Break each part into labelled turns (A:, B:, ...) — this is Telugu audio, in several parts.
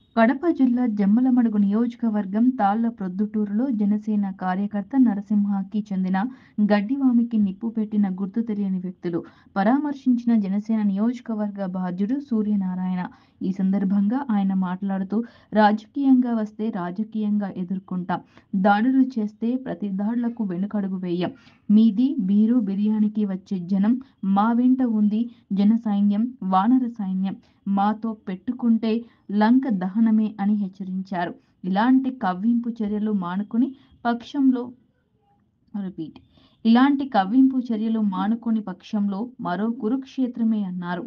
A: కడప జిల్లా జమ్మలమడుగు నియోజకవర్గం తాళ్ల ప్రొద్దుటూరులో జనసేన కార్యకర్త నరసింహకి చెందిన గడ్డివామికి నిప్పు పెట్టిన గుర్తు తెలియని వ్యక్తులు పరామర్శించిన జనసేన నియోజకవర్గ బాధ్యుడు సూర్యనారాయణ. ఈ సందర్భంగా ఆయన మాట్లాడుతూ, రాజకీయంగా వస్తే రాజకీయంగా ఎదుర్కొంటాం, దాడులు చేస్తే ప్రతి దాడులకు వెనుకడుగు వేయం. మీది బీరు బిర్యానీకి వచ్చే జనం మా వెంట ఉంది. జన సైన్యం, వానర సైన్యం మాతో పెట్టుకుంటే లంక దహనమే అని హెచ్చరించారు. ఇలాంటి కవ్వింపు చర్యలు మానుకుని పక్షంలో మరో కురుక్షేత్రమే అన్నారు.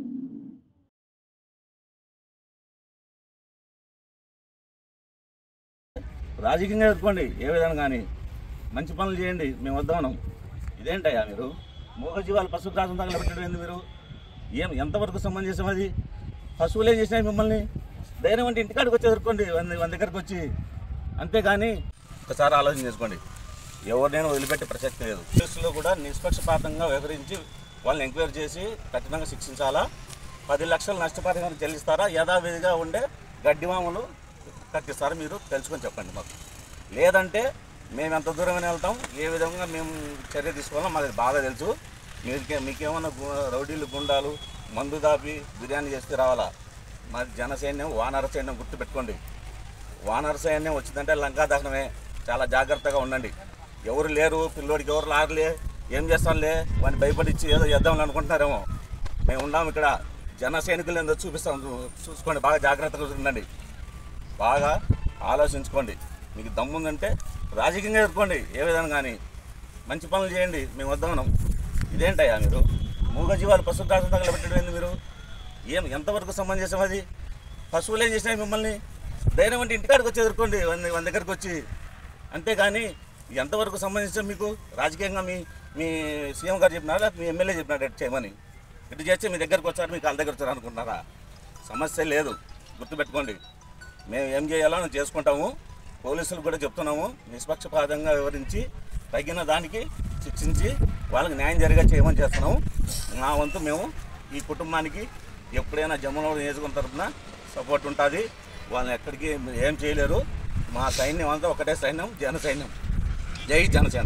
B: రాజకీయంగా ఎదుర్కోండి, ఏ విధంగా కానీ మంచి పనులు చేయండి, మేము వద్దాం. ఇదేంటయ్యా మీరు మూగజీవాలు పశుగ్రాసం తగలబెట్టడం ఏంది? మీరు ఎంతవరకు సమంజసం? అది పశువులే చేసినాయి మిమ్మల్ని. ధైర్యం అంటే ఇంటికాడికి వచ్చి ఎదుర్కోండి, మన దగ్గరకు వచ్చి. అంతేగాని ఒకసారి ఆలోచన చేసుకోండి, ఎవరినైనా వదిలిపెట్టే ప్రసక్తి లేదు. కేసులో కూడా నిష్పక్షపాతంగా వ్యవహరించి వాళ్ళని ఎంక్వైరీ చేసి కఠినంగా శిక్షించాలా? 10 లక్షల నష్టపరిహారం చెల్లిస్తారా? యథావిధిగా ఉండే గడ్డివాములు కట్టిస్తారా? మీరు తెలుసుకొని చెప్పండి మాకు. లేదంటే మేము ఎంత దూరమైనా వెళ్తాం, ఏ విధంగా మేము చర్య తీసుకోవాలో మాకు బాగా తెలుసు. మీకేమన్నా రౌడీలు, గుండాలు మందు దాపి బిర్యానీ చేస్తే రావాలా? మాది జనసైన్యం, వానర సైన్యం, గుర్తుపెట్టుకోండి. వానర సైన్యం వచ్చిందంటే లంకా దహనమే. చాలా జాగ్రత్తగా ఉండండి. ఎవరు లేరు, పిల్లోడికి ఎవరు లాగలే, ఏం చేస్తాంలే వాడిని భయపడిచ్చి ఏదో చేద్దామని అనుకుంటున్నారేమో. మేము ఉన్నాం ఇక్కడ, జన సైనికులు ఏందో చూపిస్తాం, చూసుకోండి. బాగా జాగ్రత్తగా ఉండండి, బాగా ఆలోచించుకోండి. మీకు దమ్ముందంటే రాజకీయంగా ఎదుర్కోండి, ఏ విధంగా కానీ మంచి పనులు చేయండి, మేము వద్దాం. ఇదేంటయ్యా మీరు మూగజీవాలు పశుగ్రాసం తగలబెట్టడం ఏంది? మీరు ఎంతవరకు సమంజసం? అది పశువులు ఏం చేసినాయి మిమ్మల్ని. ధైర్యం అంటే ఇంటికాడికి వచ్చి ఎదుర్కోండి, మన దగ్గరకు వచ్చి. అంతేగాని ఎంతవరకు సంబంధించిన మీకు రాజకీయంగా మీ సీఎం గారు చెప్పినారా, మీ ఎమ్మెల్యే చెప్పినారు ఎటు చేయమని? ఇటు చేస్తే మీ దగ్గరకు వచ్చారు, మీ కాళ్ళ దగ్గర వచ్చారు అనుకుంటున్నారా? సమస్య లేదు, గుర్తుపెట్టుకోండి. మేము ఏం చేయాలో మేము చేసుకుంటాము. పోలీసులు కూడా చెప్తున్నాము, నిష్పక్షపాతంగా వివరించి తగిన దానికి శిక్షించి వాళ్ళకి న్యాయం జరిగే చేయమని చేస్తున్నాము. మా వంతు మేము ఈ కుటుంబానికి ఎప్పుడైనా జమ్మలమడుగు నియోజకవర్గం తరఫున సపోర్ట్ ఉంటుంది. వాళ్ళని ఎక్కడికి ఏం చేయలేరు. మా సైన్యం అంతా ఒకటే సైన్యం, జన సైన్యం. జై జనసేన.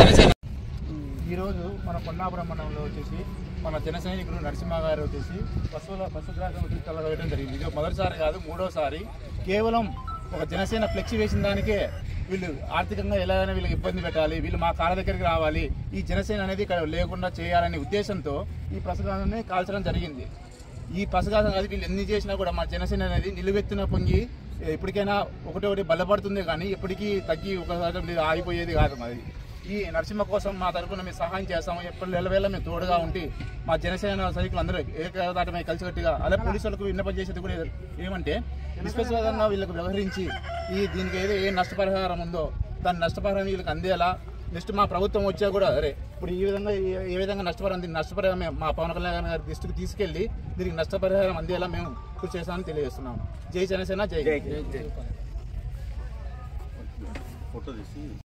C: ఈరోజు మన పొన్నాపురం మండలంలో వచ్చేసి మన జన సైనికుడు నరసింహ గారు వచ్చేసి పశుగ్రాసం తగలవేయడం జరిగింది. ఇది మొదటిసారి కాదు, మూడోసారి. కేవలం ఒక జనసేన ఫ్లెక్సీ వేసిన దానికే వీళ్ళు ఆర్థికంగా ఎలాగైనా వీళ్ళకి ఇబ్బంది పెట్టాలి, వీళ్ళు మా కాళ్ళ దగ్గరికి రావాలి, ఈ జనసేన అనేది ఇక్కడ లేకుండా చేయాలనే ఉద్దేశంతో ఈ పశుగ్రాసాన్ని కాల్చడం జరిగింది. ఈ పశుగ్రాసం అది వీళ్ళు ఎన్ని చేసినా కూడా మా జనసేన అనేది నిలువెత్తున పొంగి ఎప్పటికైనా ఒకటి బలపడుతుంది, కానీ ఎప్పటికీ తగ్గి ఒకసారి ఆగిపోయేది కాదు. మరి ఈ నరసింహ కోసం మా తరఫున మేము సహాయం చేస్తాము. ఎప్పుడు నెలవేళ మేము తోడుగా ఉండి మా జనసేన సైనికులు అందరూ ఏకదాటమై కలిసికట్టుగా, అలాగే పోలీసులకు విన్నపం చేసేది కూడా ఏమంటే నిష్పక్షపాతంగా వీళ్ళకు వ్యవహరించి దీనికి ఏ నష్టపరిహారం ఉందో దాని నష్టపరిహారం వీళ్ళకి అందేలా. నెక్స్ట్ మా ప్రభుత్వం వచ్చా కూడా అరే ఇప్పుడు ఏ విధంగా నష్టపరిహారం మా పవన్ కళ్యాణ్ గారి దృష్టికి తీసుకెళ్లి దీనికి నష్టపరిహారం అందేలా మేము కృషి చేస్తామని తెలియజేస్తున్నాము. జై జనసేన, జై.
B: ఫోటో తీసి